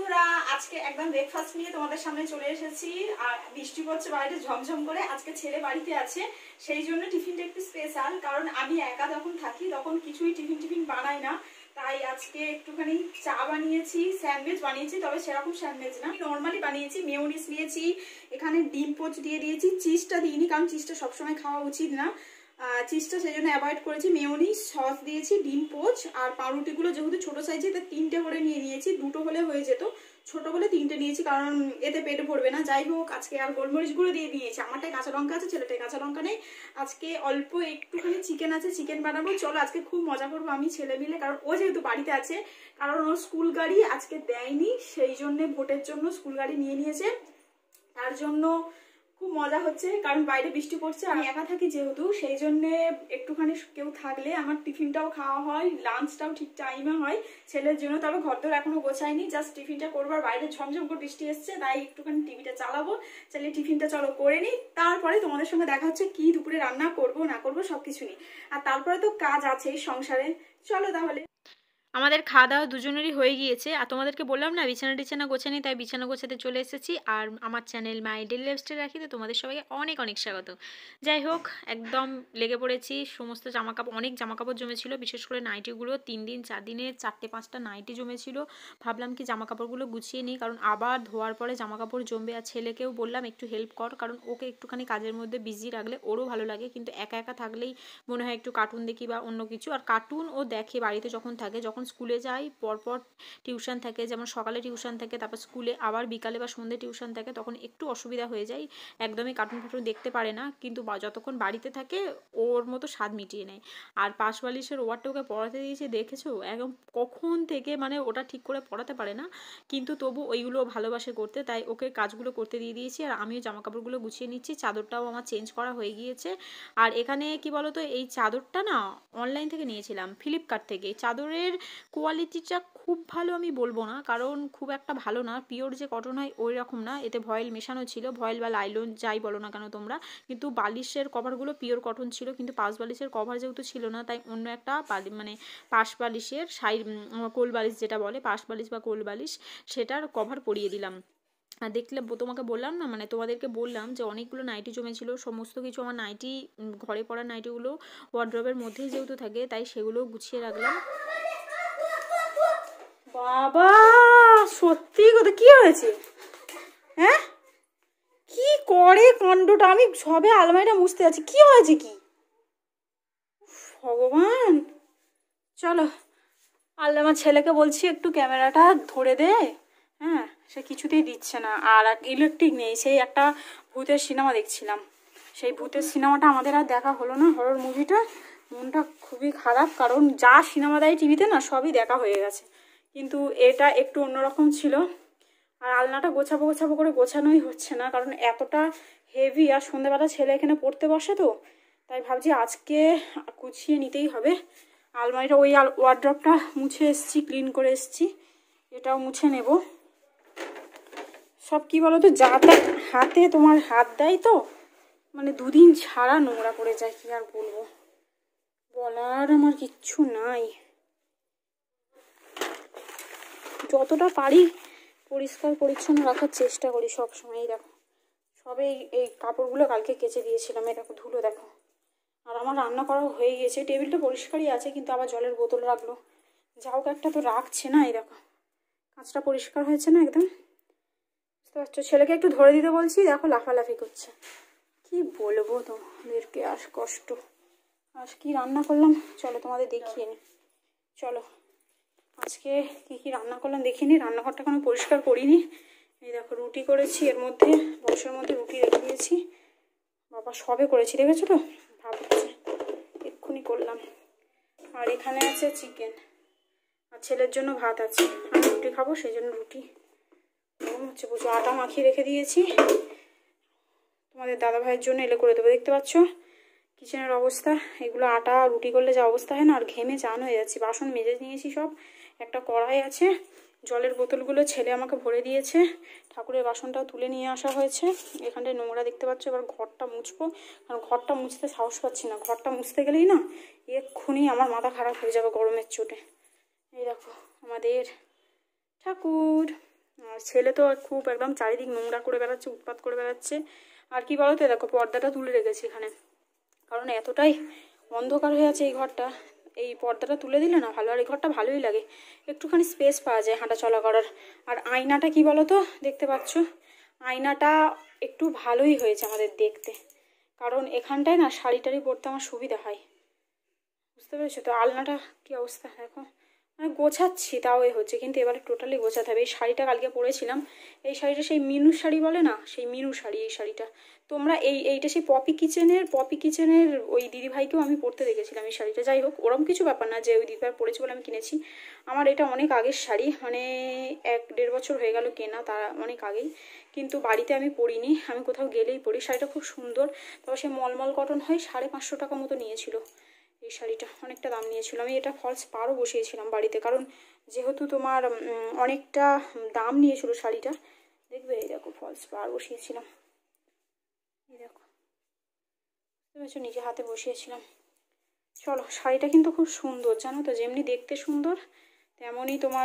বন্ধুরা, আজকে একদম ব্রেকফাস্ট নিয়ে তোমাদের সামনে চলে এসেছি। আর বৃষ্টি পড়ছে বাইরে ঝমঝম করে। আজকে ছেলে বাড়িতে আছে, সেই জন্য টিফিনটা একটু স্পেশাল। কারণ আমি একা যখন থাকি তখন কিছুই টিফিন বানাই না। তাই আজকে একটুখানি চা বানিয়েছি, স্যান্ডউইচ বানিয়েছি, তবে সেরকম স্যান্ডউইচ না, নর্মালি বানিয়েছি। মেয়োনিজ নিয়েছি, এখানে ডিম পোচ দিয়ে দিয়েছি, চিজটা দিইনি কারণ চিজটা সবসময় খাওয়া উচিত না। চিজটা সেই জন্য অ্যাভয়েড করেছি। মেয়োনিজ, সস দিয়েছি, ডিম পোচ আর পাউরুটিগুলো যেহেতু ছোট সাইজে তাই 3টে করে নিয়ে নিয়েছি। 2টো হলে হয়ে যেত, ছোট বলে 3টে নিয়েছি কারণ এতে পেট ভরবে না। যাই হোক, আজকে আর গোলমরিচ গুঁড়ো দিয়ে দিয়েছি। আমারটায় কাঁচা লঙ্কা আছে, ছেলেটায় কাঁচা লঙ্কা নেই। আজকে অল্প একটুখানি চিকেন আছে, চিকেন বানাবো। চলো আজকে খুব মজা করবো আমি ছেলে মিলে, কারণ ও যেহেতু বাড়িতে আছে। কারণ ওর স্কুল গাড়ি আজকে দেয়নি, সেই জন্য ভোটের জন্য স্কুল গাড়ি নিয়ে নিয়েছে। তার জন্য খুব মজা হচ্ছে, কারণ বাইরে বৃষ্টি পড়ছে। আমি একা থাকি যেহেতু, সেই জন্য একটুখানি কেউ থাকলে আমার টিফিনটাও খাওয়া হয়, লাঞ্চটাও ঠিক টাইমে হয় ছেলের জন্য। তবে ঘরদোর এখনো গোছাইনি, জাস্ট টিফিনটা করবো। আর বাইরে ঝমঝম করে বৃষ্টি এসছে, তাই একটুখানি টিভিটা চালাবো। চালিয়ে টিফিনটা চলো করে নিই, তারপরে তোমাদের সঙ্গে দেখা হচ্ছে কি দুপুরে রান্না করবো না করবো সবকিছু নিই। আর তারপরে তো কাজ আছেই সংসারে। চলো তাহলে। আমাদের খাওয়া দাওয়া দুজনেরই হয়ে গিয়েছে। আর তোমাদেরকে বললাম না বিছানা গোছানি, তাই বিছানা গোছাতে চলে এসেছি। আর আমার চ্যানেল মাই ডেইলি লাইফস্টাইল রাখিতে তোমাদের সবাইকে অনেক অনেক স্বাগত। যাই হোক, একদম লেগে পড়েছি। সমস্ত জামাকাপড়, অনেক জামাকাপড় জমেছিল, বিশেষ করে নাইটিগুলো। 3 দিন 4 দিনে 4-5টা নাইটি জমেছিল। ভাবলাম কি জামাকাপড়গুলো গুছিয়ে নিই, কারণ আবার ধোয়ার পরে জামাকাপড় জমবে। আর ছেলেকেও বললাম একটু হেল্প কর, কারণ ওকে একটুখানি কাজের মধ্যে বিজি রাখলে ওরও ভালো লাগে। কিন্তু একা একা থাকলেই মনে হয় একটু কার্টুন দেখি বা অন্য কিছু। আর কার্টুন ও দেখে বাড়িতে যখন থাকে, যখন স্কুলে যাই পরপর টিউশন থাকে, যেমন সকালে টিউশন থাকে, তারপর স্কুলে আবার বিকালে বা সন্ধ্যে টিউশন থাকে, তখন একটু অসুবিধা হয়ে যায়, একদমই কার্টুন ফাটুন দেখতে পারে না। কিন্তু যতক্ষণ বাড়িতে থাকে ওর মতো স্বাদ মিটিয়ে নেয়। আর পাশ বালিশের ওয়ারটা ওকে পড়াতে দিয়েছে, দেখেছো একদম কখন থেকে, মানে ওটা ঠিক করে পড়াতে পারে না, কিন্তু তবু ওইগুলো ভালোবাসে করতে, তাই ওকে কাজগুলো করতে দিয়ে দিয়েছি। আর আমিও জামাকাপড়গুলো গুছিয়ে নিচ্ছি। চাদরটাও আমার চেঞ্জ করা হয়ে গিয়েছে। আর এখানে কি বলতো, এই চাদরটা না অনলাইন থেকে নিয়েছিলাম, ফ্লিপকার্ট থেকে। চাদরের কোয়ালিটিটা খুব ভালো আমি বলবো না, কারণ খুব একটা ভালো না। পিওর যে কটন হয় ওই রকম না, এতে ভয়েল মেশানো ছিল, ভয়েল বা লাইলন যাই বলো না কেন তোমরা। কিন্তু বালিশের কভারগুলো পিওর কটন ছিল, কিন্তু পাশ বালিশের কভার যেহেতু ছিল না, তাই অন্য একটা মানে পাশ বালিশের কোল বালিশ যেটা বলে, পাশ বালিশ বা কোল বালিশ, সেটার কভার পরিয়ে দিলাম। আর দেখলে তোমাকে বললাম না, মানে তোমাদেরকে বললাম যে অনেকগুলো নাইটি জমেছিল। সমস্ত কিছু আমার নাইটি, ঘরে পরা নাইটিগুলো ওয়ার্ড্রবের মধ্যেই যেহেতু থাকে, তাই সেগুলো গুছিয়ে রাখলাম। বাবা, সত্যি কথা, কি হয়েছে? হ্যাঁ, কি করে কাণ্ডটা! আমি সবে আলমারিটা মুছতে যাচ্ছি, কি হয়েছে কি ভগবান! চলো, আল্লাহ, আমার ছেলেকে বলছি একটু ক্যামেরাটা ধরে দে। হ্যাঁ, সে কিছুতেই দিচ্ছে না। আর ইলেকট্রিক নেই। সেই একটা ভূতের সিনেমা দেখছিলাম, সেই ভূতের সিনেমাটা আমাদের আর দেখা হলো না, হরর মুভিটা। মনটা খুবই খারাপ, কারণ যা সিনেমা দেয় টিভিতে না সবই দেখা হয়ে গেছে, কিন্তু এটা একটু অন্যরকম ছিল। আর আলনাটা গোছাবো করে গোছানোই হচ্ছে না, কারণ এতটা হেভি। আর সন্ধ্যাবেলা ছেলে এখানে পড়তে বসে তো, তাই ভাবছি আজকে গুছিয়ে নিতেই হবে। আলমারিটা, ওই ওয়ার্ড্রপটা মুছে এসছি, ক্লিন করে এসছি, এটাও মুছে নেব। সব কি বলো তো, যা তা হাতে তোমার হাত দেয় তো, মানে 2 দিন ছাড়া নোংরা পড়ে যায়। কি আর বলবো, বলার আমার কিচ্ছু নাই। যতটা পারি পরিষ্কার পরিচ্ছন্ন রাখার চেষ্টা করি সবসময়। দেখো, সবে এই কাপড়গুলো কালকে কেচে দিয়েছিলাম, এই দেখো ধুলো দেখো। আর আমার রান্না করা হয়ে গেছে, টেবিলটা পরিষ্কারই আছে, কিন্তু আবার জলের বোতল রাখলো। যা হোক, একটা তো রাখছে না। এই দেখো, কাঁচটা পরিষ্কার হয়েছে না একদম, বুঝতে পারছো? ছেলেকে একটু ধরে দিতে বলছি, দেখো লাফালাফি করছে। কি বলবো তোমাদেরকে, আর কষ্ট। আজ কি রান্না করলাম চলো তোমাদের দেখিয়ে নি। চলো আজকে কি রান্না করলাম দেখিয়ে নি। রান্নাঘরটা কোনো পরিষ্কার করিনি। এই দেখো, রুটি করেছি, এর মধ্যে বক্সের মধ্যে রুটি রেখে দিয়েছি। বাবা, সবে করেছি, দেখেছো তো? ভাবছে এক্ষুনি করলাম। আর এখানে আছে চিকেন, আর ছেলের জন্য ভাত আছে। আমি রুটি খাবো, সেই জন্য রুটি হচ্ছে প্রচুর। আটা মাখিয়ে রেখে দিয়েছি, তোমাদের দাদা ভাইয়ের জন্য এলে করে দেবো। দেখতে পাচ্ছ কিচেনের অবস্থা, এগুলো আটা রুটি করলে যা অবস্থা হয় না, আর ঘেমে চান হয়ে যাচ্ছি। বাসন মেজে নিয়েছি সব, একটা কড়াই আছে, জলের বোতলগুলো ছেলে আমাকে ভরে দিয়েছে, ঠাকুরের বাসনটাও তুলে নিয়ে আসা হয়েছে। এখানটায় নোংরা দেখতে পাচ্ছ। এবার ঘরটা মুছবো, কারণ ঘরটা মুছতে সাহস পাচ্ছি না। ঘরটা মুছতে গেলেই না এক্ষুনি আমার মাথা খারাপ হয়ে যাবে গরমের চোটে। এই দেখো আমাদের ঠাকুর, আর ছেলে তো খুব একদম চারিদিক নোংরা করে বেড়াচ্ছে, উৎপাত করে বেড়াচ্ছে। আর কি বলতো, দেখো পর্দাটা তুলে রেখেছি এখানে, কারণ এতটাই অন্ধকার হয়ে আছে এই ঘরটা, এই পর্দাটা তুলে দিলে না ভালো। আর এই ঘরটা ভালোই লাগে, একটুখানি স্পেস পাওয়া যায় হাঁটা চলা করার। আর আয়নাটা কি বলো তো, দেখতে পাচ্ছ আয়নাটা একটু ভালোই হয়েছে আমাদের দেখতে, কারণ এখানটায় না শাড়ি টাড়ি পরতে আমার সুবিধা হয়, বুঝতে পেরেছো তো। আলনাটা কি অবস্থা দেখো, মানে গোছাচ্ছি তাও হচ্ছে, কিন্তু এবারে টোটালি গোছাতে হবে। এই শাড়িটা কালকে পরেছিলাম, এই শাড়িটা সেই মিনু শাড়ি বলে না, সেই মিনু শাড়ি এই শাড়িটা। তোমরা এইটা সেই পপি কিচেনের ওই দিদিভাইকেও আমি পরতে দেখেছিলাম এই শাড়িটা। যাই হোক, ওরম কিছু ব্যাপার না যে ওই দিদিভাই পরেছে বলে আমি কিনেছি। আমার এটা অনেক আগের শাড়ি, মানে 1-1.5 বছর হয়ে গেল কেনা, তার অনেক আগেই, কিন্তু বাড়িতে আমি পরিনি, আমি কোথাও গেলেই পরি। শাড়িটা খুব সুন্দর, তবে সে মলমল কটন হয়, 550 টাকা মতো নিয়েছিল এই শাড়িটা, অনেকটা দাম নিয়েছিল। আমি এটা ফলস পাড়ও বসিয়েছিলাম বাড়িতে, কারণ যেহেতু তোমার অনেকটা দাম নিয়েছিল শাড়িটা। দেখবে এই দেখো ফলস পাড় বসিয়েছিলাম, এই দেখো বুঝতে নিজে হাতে বসিয়েছিলাম। চলো, শাড়িটা কিন্তু খুব সুন্দর জানো তো, যেমনি দেখতে সুন্দর তেমনই তোমার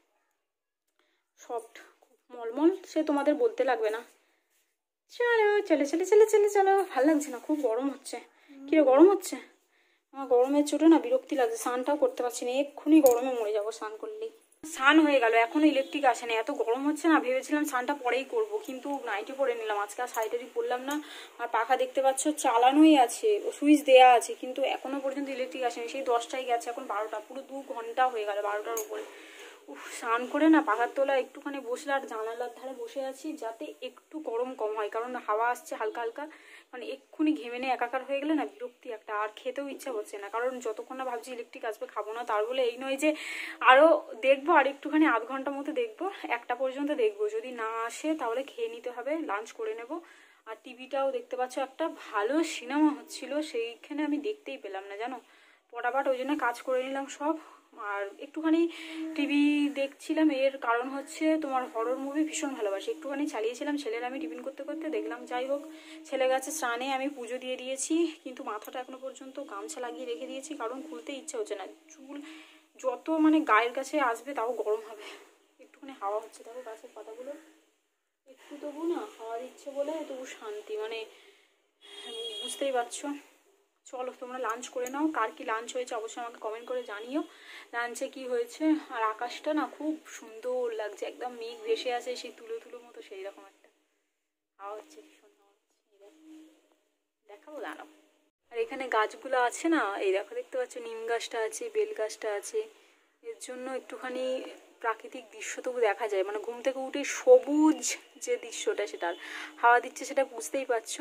সফট, খুব মলমল, সে তোমাদের বলতে লাগবে না। চলো চলে চলে চলে চলে চলো, ভাল লাগছে না, খুব গরম হচ্ছে। কিরে গরম হচ্ছে? আমার গরমের চোটে না বিরক্তি লাগছে, স্নানটাও করতে পারছি না, এক্ষুনি গরমে মরে যাবো স্নান করলেই। স্নান হয়ে গেল, এখনো ইলেকট্রিক আসে না, এত গরম হচ্ছে না, ভেবেছিলাম স্নানটা পরেই করব, কিন্তু নাইটি পরে নিলাম আজকে, আর শাড়িটারি পরলাম না। আর পাখা দেখতে পাচ্ছ চালানোই আছে, ও সুইচ দেওয়া আছে, কিন্তু এখনো পর্যন্ত ইলেকট্রিক আসেনি। সেই 10টায় গেছে, এখন 12টা, পুরো 2 ঘন্টা হয়ে গেল 12টার উপরে। স্নান করে না পাখার তলায় একটুখানি বসলে, আর জানালার ধারে বসে আছি যাতে একটু গরম কম হয়, কারণ হাওয়া আসছে হালকা হালকা, মানে এক্ষুনি ঘেমে নিয়ে একাকার হয়ে গেলে না বিরক্তি একটা, আর খেতেও ইচ্ছা হচ্ছে না, কারণ যতক্ষণ না ভাবছি ইলেকট্রিক আসবে খাবো না। তার বলে এই নয় যে আরও দেখবো, আর একটুখানি আধ ঘন্টা মতো দেখবো, 1টা পর্যন্ত দেখবো, যদি না আসে তাহলে খেয়ে নিতে হবে, লাঞ্চ করে নেব। আর টিভিটাও দেখতে পাচ্ছ একটা ভালো সিনেমা হচ্ছিল, সেইখানে আমি দেখতেই পেলাম না জানো, পটাপট ওই জন্য কাজ করে নিলাম সব। আর একটুখানি টিভি দেখছিলাম, এর কারণ হচ্ছে তোমার হরর মুভি ভীষণ ভালোবাসি, একটুখানি চালিয়েছিলাম, ছেলের আমি টিফিন করতে করতে দেখলাম। যাই হোক, ছেলে গেছে স্নানে, আমি পুজো দিয়ে দিয়েছি, কিন্তু মাথাটা এখনো পর্যন্ত গামছা লাগিয়ে রেখে দিয়েছি, কারণ খুলতে ইচ্ছা হচ্ছে না। চুল যত মানে গায়ের কাছে আসবে তাও গরম হবে। একটুখানি হাওয়া হচ্ছে, দেখো গাছের পাতাগুলো একটু তবু না হাওয়া দিচ্ছে বলে তবু শান্তি, মানে বুঝতেই পারছো। চলো তোমরা লাঞ্চ করে নাও, কার কি লাঞ্চ হয়েছে অবশ্যই আমাকে কমেন্ট করে জানিও, লাঞ্চে কি হয়েছে। আর আকাশটা না খুব সুন্দর লাগছে, একদম মেঘ ভেসে আছে সেই তুলো তুলো মতো, সেই রকম একটা হাওয়া হচ্ছে, ভীষণ হাওয়া হচ্ছে। দেখাবো দাঁড়াও। আর এখানে গাছগুলো আছে না, এই দেখো দেখতে পাচ্ছ নিম গাছটা আছে, বেল গাছটা আছে, এর জন্য একটুখানি প্রাকৃতিক দৃশ্য তবু দেখা যায়, মানে ঘুম থেকে উঠে সবুজ যে দৃশ্যটা, সেটার হাওয়া দিচ্ছে, সেটা বুঝতেই পারছো।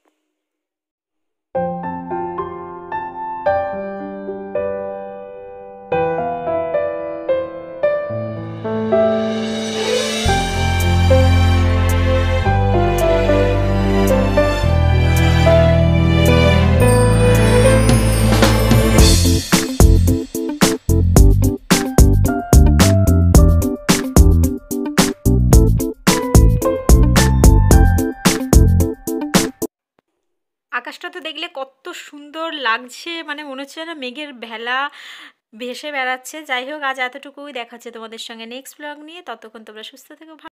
আকাশটা তো দেখলে কত সুন্দর লাগছে, মানে মনে হচ্ছে না মেঘের ভেলা ভেসে বেড়াচ্ছে। যাই হোক, আজ এতটুকুই, দেখাচ্ছে তোমাদের সঙ্গে নেক্সট ব্লগ নিয়ে, ততক্ষণ তোমরা সুস্থ থেকো।